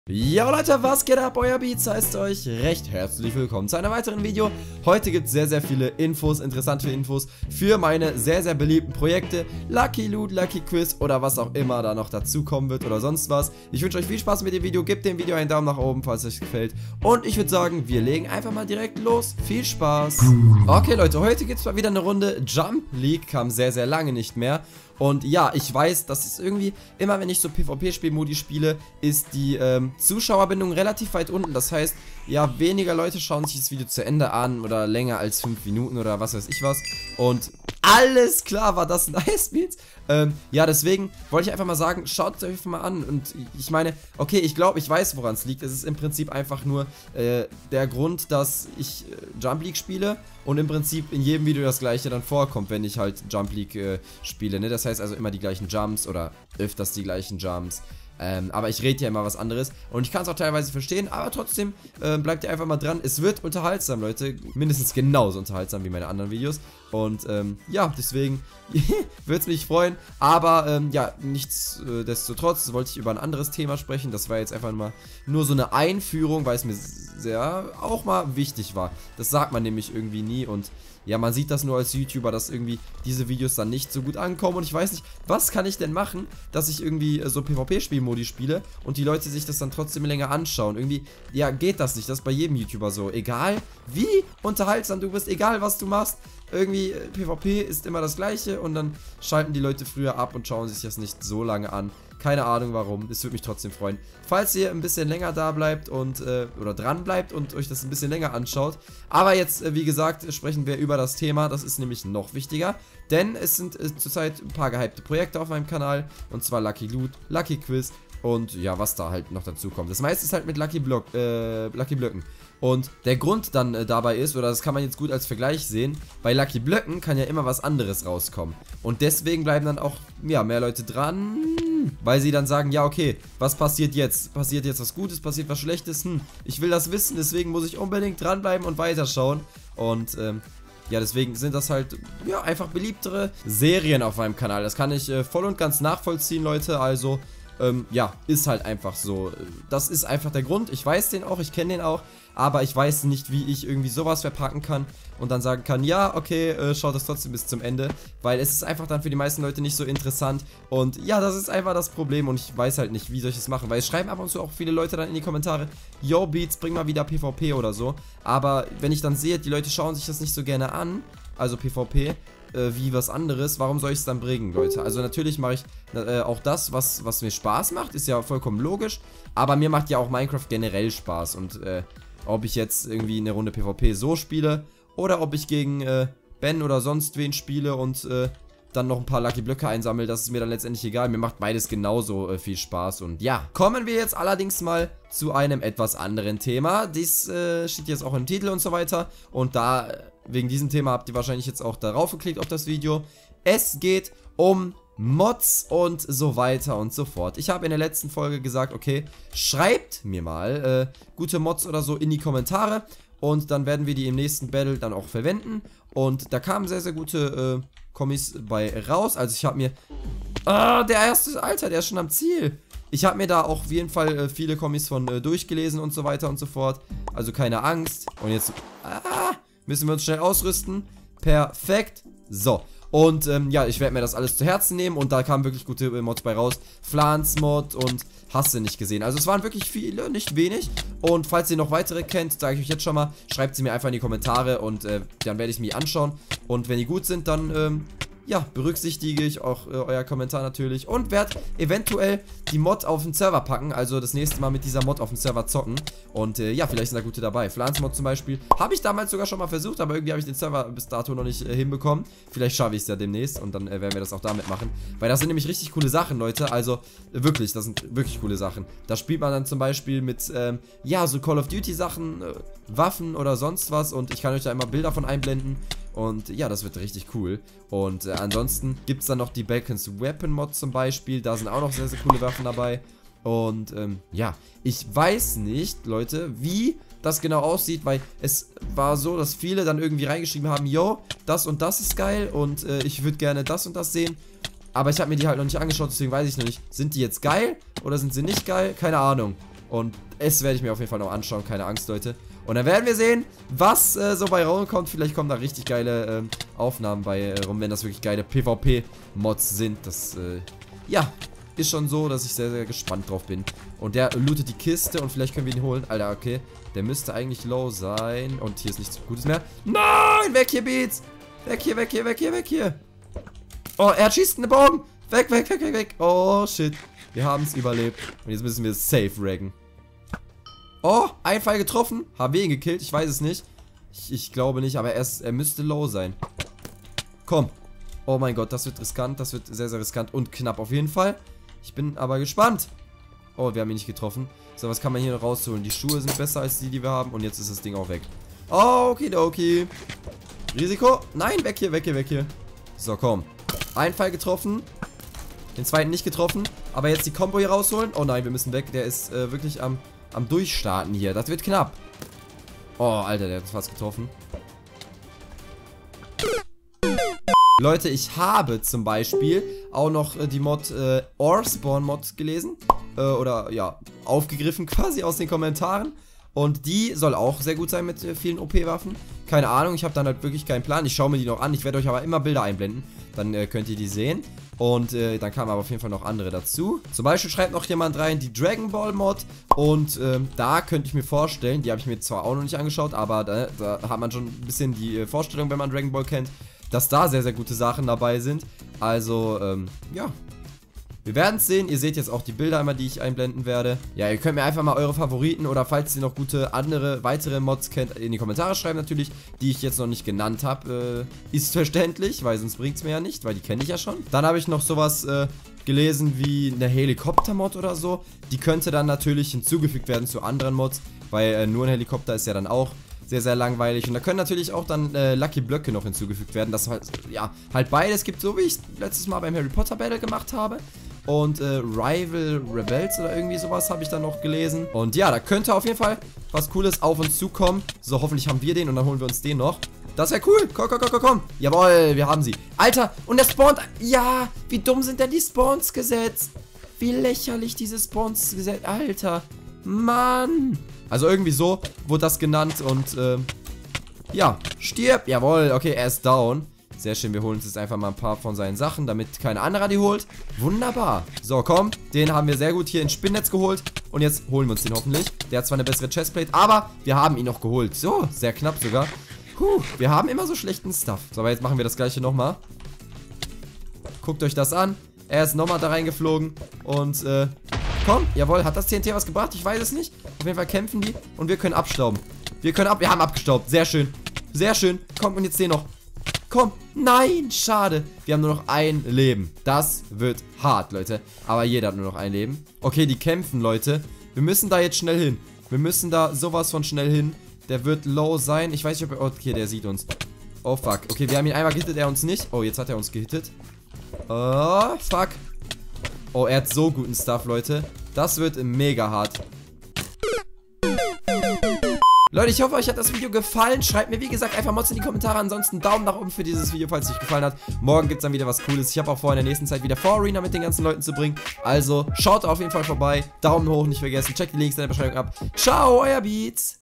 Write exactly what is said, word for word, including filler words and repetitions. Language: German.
Ja Leute, was geht ab? Euer Beats heißt euch recht herzlich willkommen zu einem weiteren Video. Heute gibt es sehr, sehr viele Infos, interessante Infos für meine sehr, sehr beliebten Projekte. Lucky Loot, Lucky Quiz oder was auch immer da noch dazu kommen wird oder sonst was. Ich wünsche euch viel Spaß mit dem Video. Gebt dem Video einen Daumen nach oben, falls es euch gefällt. Und ich würde sagen, wir legen einfach mal direkt los. Viel Spaß. Okay Leute, heute gibt es mal wieder eine Runde Jump League. Kam sehr, sehr lange nicht mehr. Und ja, ich weiß, dass es irgendwie, immer wenn ich so PvP-Spielmodi spiele, ist die ähm, Zuschauerbindung relativ weit unten. Das heißt, ja, weniger Leute schauen sich das Video zu Ende an oder länger als fünf Minuten oder was weiß ich was. Und alles klar, war das nice, Beats. Ähm, ja, deswegen wollte ich einfach mal sagen, schaut es euch mal an. Und ich meine, okay, ich glaube, ich weiß, woran es liegt. Es ist im Prinzip einfach nur äh, der Grund, dass ich äh, Jump League spiele und im Prinzip in jedem Video das gleiche dann vorkommt, wenn ich halt Jump League äh, spiele, ne? Das heißt also immer die gleichen Jumps oder öfters die gleichen Jumps. Ähm, aber ich rede ja immer was anderes und ich kann es auch teilweise verstehen, aber trotzdem äh, bleibt ihr einfach mal dran. Es wird unterhaltsam, Leute, mindestens genauso unterhaltsam wie meine anderen Videos und ähm, ja, deswegen würde es mich freuen, aber ähm, ja, nichtsdestotrotz wollte ich über ein anderes Thema sprechen. Das war jetzt einfach mal nur so eine Einführung, weil es mir sehr auch mal wichtig war. Das sagt man nämlich irgendwie nie und ja, man sieht das nur als YouTuber, dass irgendwie diese Videos dann nicht so gut ankommen und ich weiß nicht, was kann ich denn machen, dass ich irgendwie so PvP-Spielmodi spiele und die Leute sich das dann trotzdem länger anschauen. Irgendwie, ja, geht das nicht, das ist bei jedem YouTuber so. Egal wie unterhaltsam du bist, egal was du machst, irgendwie PvP ist immer das gleiche und dann schalten die Leute früher ab und schauen sich das nicht so lange an. Keine Ahnung warum, es würde mich trotzdem freuen. Falls ihr ein bisschen länger da bleibt und, äh, oder dran bleibt und euch das ein bisschen länger anschaut. Aber jetzt, äh, wie gesagt, sprechen wir über das Thema, das ist nämlich noch wichtiger. Denn es sind äh, zurzeit ein paar gehypte Projekte auf meinem Kanal. Und zwar Lucky Loot, Lucky Quiz und ja, was da halt noch dazu kommt. Das meiste ist halt mit Lucky, Block, äh, Lucky Blöcken. Und der Grund dann äh, dabei ist, oder das kann man jetzt gut als Vergleich sehen, bei Lucky Blöcken kann ja immer was anderes rauskommen. Und deswegen bleiben dann auch, ja, mehr Leute dran, weil sie dann sagen, ja, okay, was passiert jetzt? Passiert jetzt was Gutes, passiert was Schlechtes? Hm, ich will das wissen, deswegen muss ich unbedingt dranbleiben und weiterschauen. Und, ähm, ja, deswegen sind das halt, ja, einfach beliebtere Serien auf meinem Kanal. Das kann ich äh, voll und ganz nachvollziehen, Leute, also... Ähm, ja, ist halt einfach so. Das ist einfach der Grund. Ich weiß den auch, ich kenne den auch, aber ich weiß nicht, wie ich irgendwie sowas verpacken kann und dann sagen kann, ja, okay, äh, schaut das trotzdem bis zum Ende, weil es ist einfach dann für die meisten Leute nicht so interessant und ja, das ist einfach das Problem und ich weiß halt nicht, wie soll ich es machen, weil es schreiben ab und zu auch viele Leute dann in die Kommentare, yo Beats, bring mal wieder PvP oder so, aber wenn ich dann sehe, die Leute schauen sich das nicht so gerne an, also PvP, wie was anderes, warum soll ich es dann bringen, Leute? Also natürlich mache ich äh, auch das, was, was mir Spaß macht, ist ja vollkommen logisch, aber mir macht ja auch Minecraft generell Spaß und äh, ob ich jetzt irgendwie eine Runde PvP so spiele oder ob ich gegen äh, Ben oder sonst wen spiele und äh, dann noch ein paar Lucky Blöcke einsammle, das ist mir dann letztendlich egal, mir macht beides genauso äh, viel Spaß und ja, kommen wir jetzt allerdings mal zu einem etwas anderen Thema, dies äh, steht jetzt auch im Titel und so weiter und da... Äh, wegen diesem Thema habt ihr wahrscheinlich jetzt auch darauf geklickt auf das Video. Es geht um Mods und so weiter und so fort. Ich habe in der letzten Folge gesagt, okay, schreibt mir mal äh, gute Mods oder so in die Kommentare und dann werden wir die im nächsten Battle dann auch verwenden. Und da kamen sehr, sehr gute äh, Kommis bei raus. Also ich habe mir... Ah, der erste, Alter, der ist schon am Ziel. Ich habe mir da auch auf jeden Fall äh, viele Kommis von äh, durchgelesen und so weiter und so fort. Also keine Angst. Und jetzt... Ah, müssen wir uns schnell ausrüsten. Perfekt. So. Und ähm, ja, ich werde mir das alles zu Herzen nehmen. Und da kamen wirklich gute äh, Mods bei raus. Flans-Mod und hast du nicht gesehen. Also es waren wirklich viele, nicht wenig. Und falls ihr noch weitere kennt, sage ich euch jetzt schon mal, schreibt sie mir einfach in die Kommentare. Und äh, dann werde ich mir anschauen. Und wenn die gut sind, dann... Ähm, ja, berücksichtige ich auch äh, euer Kommentar natürlich und werde eventuell die Mod auf den Server packen, also das nächste Mal mit dieser Mod auf den Server zocken und äh, ja, vielleicht sind da gute dabei. Flans-Mod zum Beispiel, habe ich damals sogar schon mal versucht, aber irgendwie habe ich den Server bis dato noch nicht äh, hinbekommen. Vielleicht schaffe ich es ja demnächst und dann äh, werden wir das auch damit machen, weil das sind nämlich richtig coole Sachen, Leute, also äh, wirklich, das sind wirklich coole Sachen. Da spielt man dann zum Beispiel mit, ähm, ja, so Call of Duty Sachen, äh, Waffen oder sonst was und ich kann euch da immer Bilder von einblenden. Und ja, das wird richtig cool. Und äh, ansonsten gibt es dann noch die Balkans Weapon Mod zum Beispiel. Da sind auch noch sehr, sehr coole Waffen dabei. Und ähm, ja, ich weiß nicht, Leute, wie das genau aussieht, weil es war so, dass viele dann irgendwie reingeschrieben haben, yo, das und das ist geil und äh, ich würde gerne das und das sehen. Aber ich habe mir die halt noch nicht angeschaut, deswegen weiß ich noch nicht, sind die jetzt geil oder sind sie nicht geil? Keine Ahnung. Und es werde ich mir auf jeden Fall noch anschauen, keine Angst, Leute. Und dann werden wir sehen, was äh, so bei rumkommt. Vielleicht kommen da richtig geile ähm, Aufnahmen bei äh, rum, wenn das wirklich geile PvP-Mods sind. Das, äh, ja, ist schon so, dass ich sehr, sehr gespannt drauf bin. Und der lootet die Kiste und vielleicht können wir ihn holen. Alter, okay. Der müsste eigentlich low sein. Und hier ist nichts Gutes mehr. Nein, weg hier, Beats. Weg hier, weg hier, weg hier, weg hier. Oh, er schießt eine Bombe. Weg, weg, weg, weg, weg. Oh, shit. Wir haben es überlebt. Und jetzt müssen wir safe raggen. Oh, ein Pfeil getroffen. Haben wir ihn gekillt? Ich weiß es nicht. Ich, ich glaube nicht, aber er, ist, er müsste low sein. Komm. Oh mein Gott, das wird riskant. Das wird sehr, sehr riskant und knapp auf jeden Fall. Ich bin aber gespannt. Oh, wir haben ihn nicht getroffen. So, was kann man hier noch rausholen? Die Schuhe sind besser als die, die wir haben. Und jetzt ist das Ding auch weg. Okidoki. Risiko. Nein, weg hier, weg hier, weg hier. So, komm. Ein Pfeil getroffen. Den zweiten nicht getroffen. Aber jetzt die Combo hier rausholen. Oh nein, wir müssen weg. Der ist äh, wirklich am, am Durchstarten hier. Das wird knapp. Oh, Alter, der hat fast getroffen. Leute, ich habe zum Beispiel auch noch äh, die Mod äh, Orspawn Mod gelesen. Äh, oder ja, aufgegriffen quasi aus den Kommentaren. Und die soll auch sehr gut sein mit äh, vielen O P-Waffen. Keine Ahnung, ich habe dann halt wirklich keinen Plan. Ich schaue mir die noch an. Ich werde euch aber immer Bilder einblenden. Dann äh, könnt ihr die sehen. Und äh, dann kamen aber auf jeden Fall noch andere dazu. Zum Beispiel schreibt noch jemand rein, die Dragon Ball Mod. Und ähm, da könnte ich mir vorstellen, die habe ich mir zwar auch noch nicht angeschaut, aber da, da hat man schon ein bisschen die äh, Vorstellung, wenn man Dragon Ball kennt, dass da sehr, sehr gute Sachen dabei sind. Also, ähm, ja. Wir werden es sehen. Ihr seht jetzt auch die Bilder einmal, die ich einblenden werde. Ja, ihr könnt mir einfach mal eure Favoriten oder falls ihr noch gute andere, weitere Mods kennt, in die Kommentare schreiben natürlich, die ich jetzt noch nicht genannt habe. Äh, ist verständlich, weil sonst bringt es mir ja nicht, weil die kenne ich ja schon. Dann habe ich noch sowas äh, gelesen wie eine Helikopter-Mod oder so. Die könnte dann natürlich hinzugefügt werden zu anderen Mods, weil äh, nur ein Helikopter ist ja dann auch sehr, sehr langweilig. Und da können natürlich auch dann äh, Lucky Blöcke noch hinzugefügt werden, dass halt, ja, halt beides gibt, so wie ich es letztes Mal beim Harry Potter Battle gemacht habe. Und äh, Rival Rebels oder irgendwie sowas habe ich dann noch gelesen. Und ja, da könnte auf jeden Fall was Cooles auf uns zukommen. So, hoffentlich haben wir den und dann holen wir uns den noch. Das wäre cool. Komm, komm, komm, komm, komm. Jawohl, wir haben sie. Alter, und der spawnt. Ja, wie dumm sind denn die Spawns gesetzt? Wie lächerlich diese Spawns gesetzt. Alter, Mann. Also irgendwie so wurde das genannt und ähm, ja, stirb. Jawohl, okay, er ist down. Sehr schön, wir holen uns jetzt einfach mal ein paar von seinen Sachen, damit kein anderer die holt. Wunderbar. So, komm, den haben wir sehr gut hier ins Spinnnetz geholt. Und jetzt holen wir uns den hoffentlich. Der hat zwar eine bessere Chestplate, aber wir haben ihn noch geholt. So, sehr knapp sogar. Puh, wir haben immer so schlechten Stuff. So, aber jetzt machen wir das gleiche nochmal. Guckt euch das an. Er ist nochmal da reingeflogen. Und, äh, komm, jawohl, hat das T N T was gebracht? Ich weiß es nicht. Auf jeden Fall kämpfen die und wir können abstauben. Wir können ab, wir haben abgestaubt. Sehr schön. Sehr schön. Komm, und jetzt den noch. Komm, nein, schade. Wir haben nur noch ein Leben. Das wird hart, Leute. Aber jeder hat nur noch ein Leben. Okay, die kämpfen, Leute. Wir müssen da jetzt schnell hin. Wir müssen da sowas von schnell hin. Der wird low sein. Ich weiß nicht, ob er... Okay, der sieht uns. Oh, fuck. Okay, wir haben ihn einmal gehittet, er uns nicht. Oh, jetzt hat er uns gehittet. Oh, fuck. Oh, er hat so guten Stuff, Leute. Das wird mega hart. Leute, ich hoffe, euch hat das Video gefallen. Schreibt mir, wie gesagt, einfach Mods in die Kommentare. Ansonsten Daumen nach oben für dieses Video, falls es euch gefallen hat. Morgen gibt es dann wieder was Cooles. Ich habe auch vor, in der nächsten Zeit wieder vor Arena mit den ganzen Leuten zu bringen. Also, schaut auf jeden Fall vorbei. Daumen hoch, nicht vergessen. Checkt die Links in der Beschreibung ab. Ciao, euer Beats.